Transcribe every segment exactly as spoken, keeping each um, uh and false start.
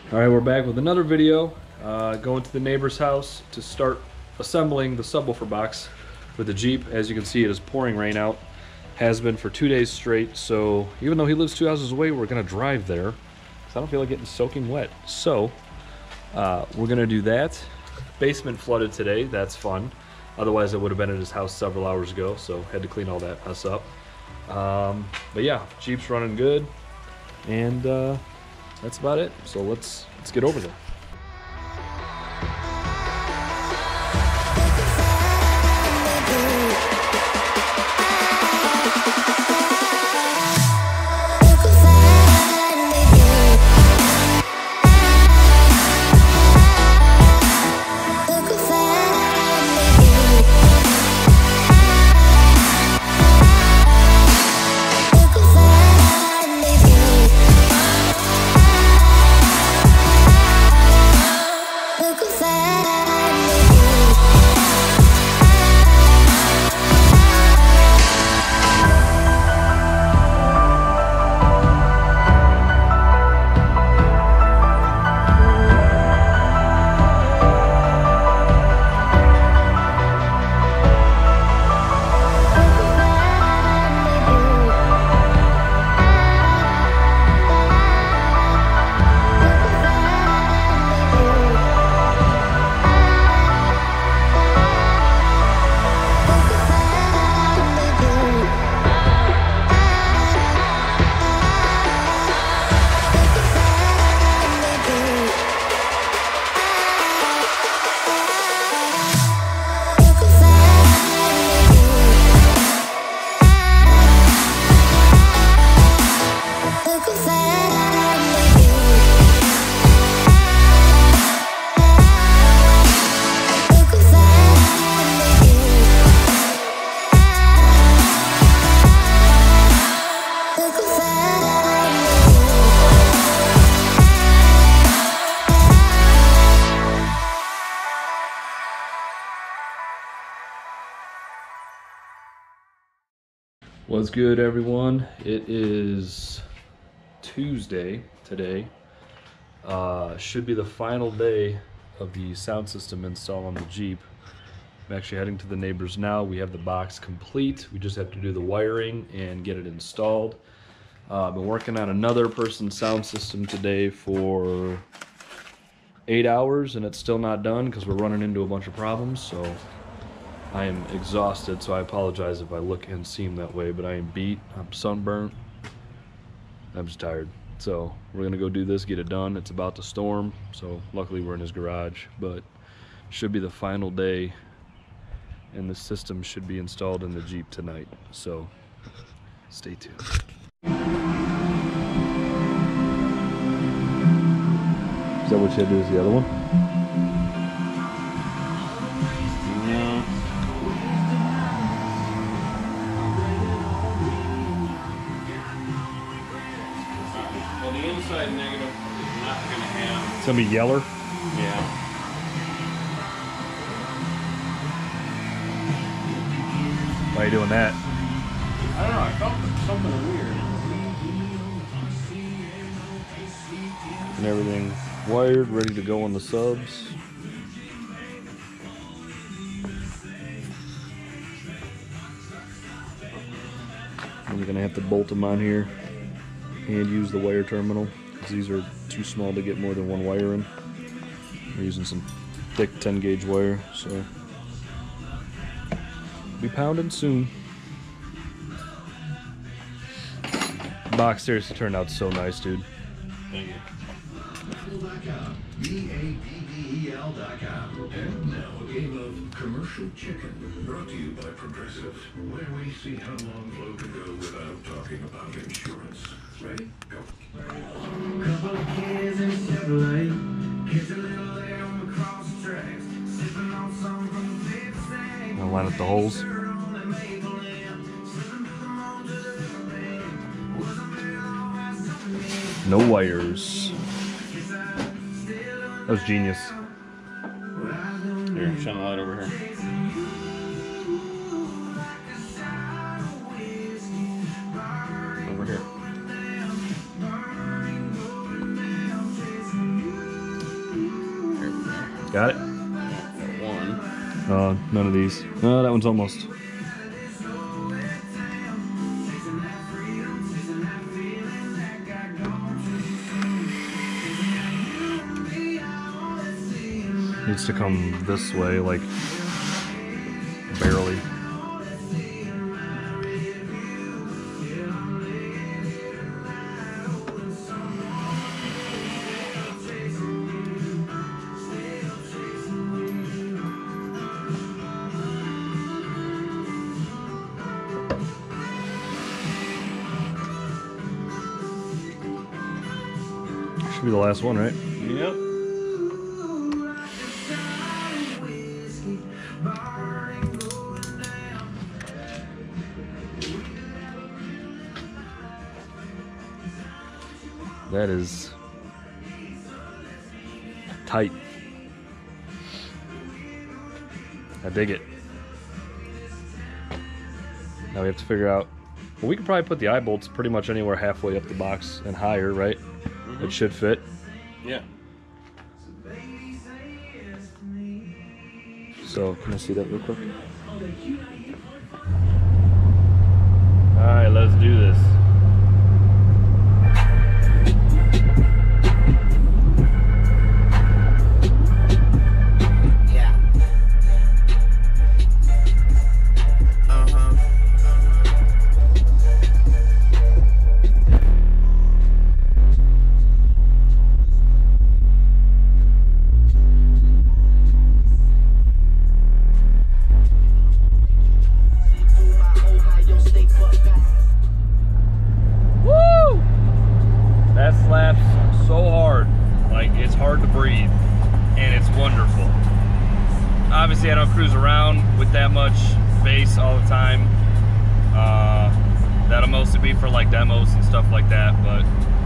All right, we're back with another video. Uh, going to the neighbor's house to start assembling the subwoofer box with the Jeep. As you can see, it is pouring rain out. Has been for two days straight. So even though he lives two houses away, we're gonna drive there because I don't feel like getting soaking wet. So uh, we're gonna do that. Basement flooded today. That's fun. Otherwise, I would have been at his house several hours ago. So had to clean all that mess up. Um, but yeah, Jeep's running good, and. Uh, That's about it. So let's let's get over there. What's good, everyone? It is Tuesday today. Uh, should be the final day of the sound system install on the Jeep. I'm actually heading to the neighbors now. We have the box complete. We just have to do the wiring and get it installed. Uh, I've been working on another person's sound system today for eight hours and it's still not done because we're running into a bunch of problems. So I am exhausted, so I apologize if I look and seem that way, but I am beat, I'm sunburnt, I'm just tired. So we're gonna go do this, get it done. It's about to storm, so luckily we're in his garage, but should be the final day, and the system should be installed in the Jeep tonight, so stay tuned. Is that what you had to do with the other one? No. Well, the inside negative is not going to have... It's gonna be yeller? Yeah. Why are you doing that? I don't know, I felt something weird. And everything wired, ready to go on the subs. And you're gonna have to bolt them on here and use the wire terminal because these are too small to get more than one wire in. We're using some thick ten gauge wire, so be pounding soon. The box seriously turned out so nice, dude. Thank you. B A D D E L dot com. And now a game of commercial chicken brought to you by Progressive, where we see how long Flo can go without talking about insurance. Ready? Go. Couple of kids in Chevrolet, kids a little lamb across the tracks, sipping on some from the big thing. I'll line up the holes. No wires. That was genius. Here, shine the light over here. Over here. Got it? One. Uh, none of these. No, that one's almost. Needs to come this way, like barely. Should be the last one, right? Yep. That is tight. I dig it. Now we have to figure out, well, we could probably put the eye bolts pretty much anywhere halfway up the box and higher, right? Mm-hmm. It should fit. Yeah. So, can I see that real quick? Alright, let's do this. Obviously, I don't cruise around with that much bass all the time. Uh, that'll mostly be for like demos and stuff like that, but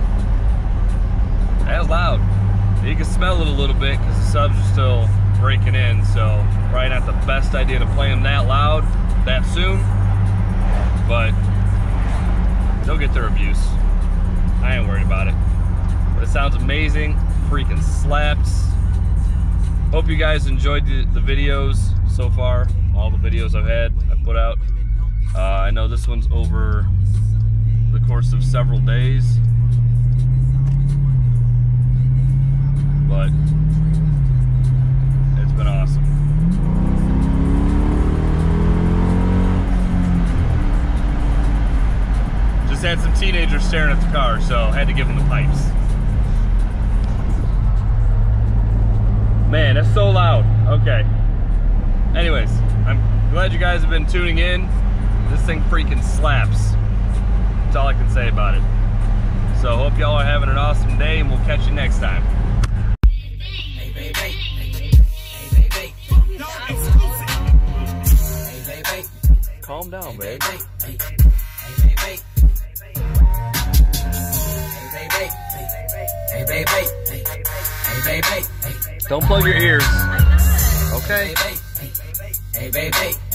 that's loud. You can smell it a little bit because the subs are still breaking in, so probably not the best idea to play them that loud that soon, but they'll get their abuse. I ain't worried about it. But it sounds amazing, freaking slaps. Hope you guys enjoyed the, the videos so far, all the videos I've had, I put out. Uh, I know this one's over the course of several days, but it's been awesome. Just had some teenagers staring at the car, so I had to give them the pipes. Man, that's so loud. Okay. Anyways, I'm glad you guys have been tuning in. This thing freaking slaps. That's all I can say about it. So hope y'all are having an awesome day, and we'll catch you next time. Hey, baby. Hey, baby. Hey, baby. Calm down, babe. Hey, baby. Hey, baby. Hey, baby. Hey, baby. Don't plug your ears. Okay? Hey, baby.